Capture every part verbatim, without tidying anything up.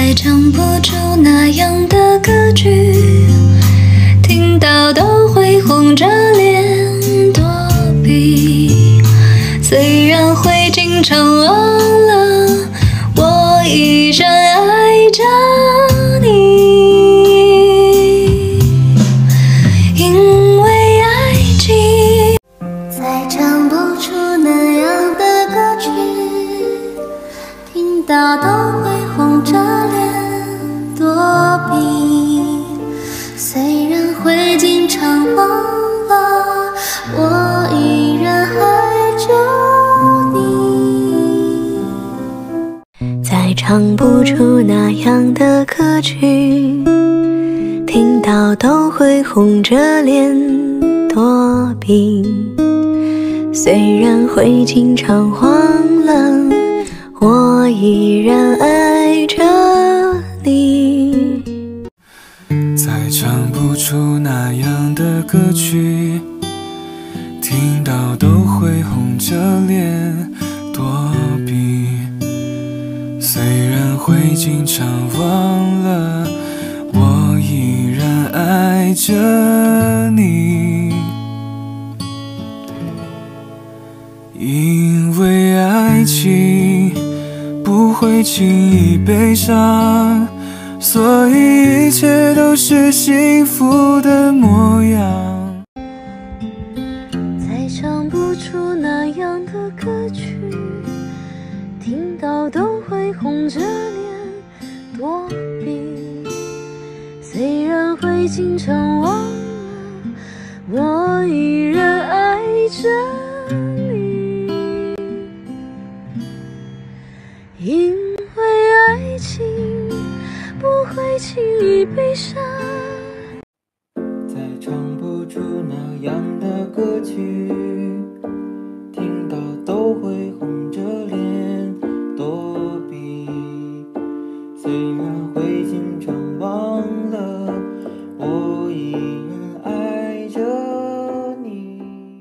再唱不出那样的歌曲，听到都会红着脸躲避。虽然会经常忘了，我依然爱着你，因为爱情。再唱不出那样的歌曲，听到都会红着脸躲避。虽然会经常忘了，我依然爱着你。再唱不出那样的歌曲，听到都会红着脸躲避。虽然会经常忘了，我依然爱着你。 再唱不出那样的歌曲，听到都会红着脸躲避。虽然会经常忘了，我依然爱着你，因为爱情不会轻易悲伤，所以一切都是幸福的模样。 再唱不出那样的歌曲，听到都会红着脸躲避。虽然会经常忘了，我依然爱着你，因为爱情不会轻易悲伤。 再唱不出那样的歌曲，听到都会红着脸躲避。虽然会经常忘了，我依然爱着你。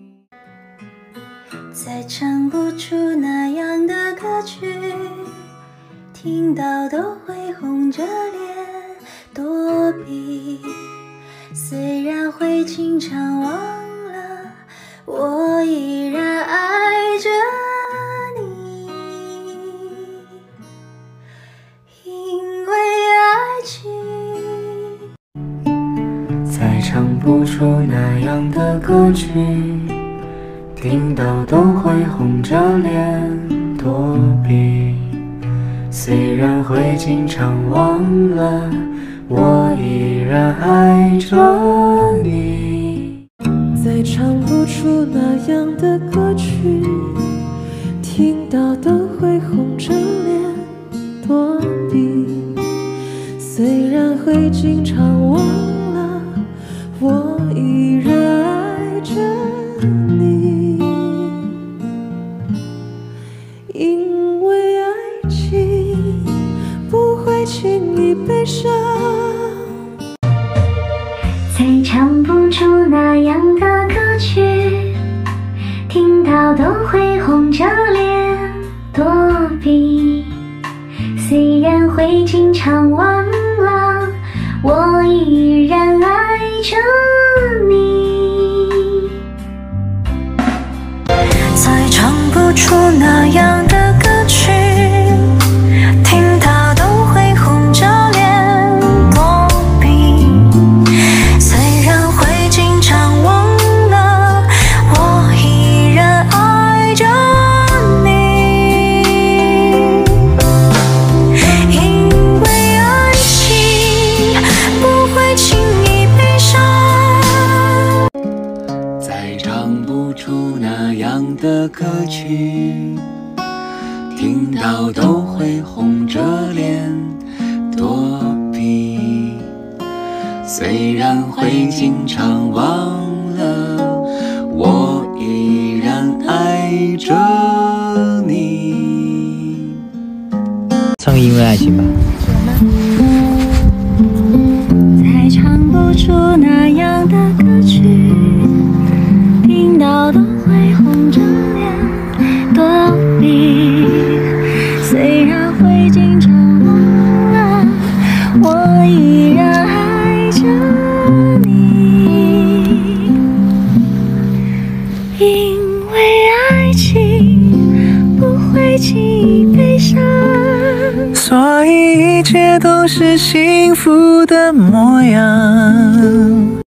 再唱不出那样的歌曲，听到都会红着脸躲避。虽然会经常忘了，我依然爱着你，因为爱情。 再唱不出那样的歌曲，听到都会红着脸躲避。虽然会经常忘了，我依然爱着你。 再唱不出那样的歌曲，听到都会红着脸躲避。虽然会经常忘了，我依然爱着你，因为爱情不会轻易悲伤。 再唱不出那样的歌曲，听到都会红着脸躲避。虽然会经常忘了，我依然爱着你。再唱不出那样的歌曲，听到都会红着脸躲避。虽然会经常忘了，我依然爱着你，因为爱情不会轻易悲伤。 再唱不出那样的歌曲，听到都会红着脸躲避。虽然会经常忘了，我依然爱着你。 唱个因为爱情吧。 再唱不出那样的歌曲，听到都会红着脸躲避。虽然会经常忘了， 情，不会轻易悲伤。 所以一切都是幸福的模样。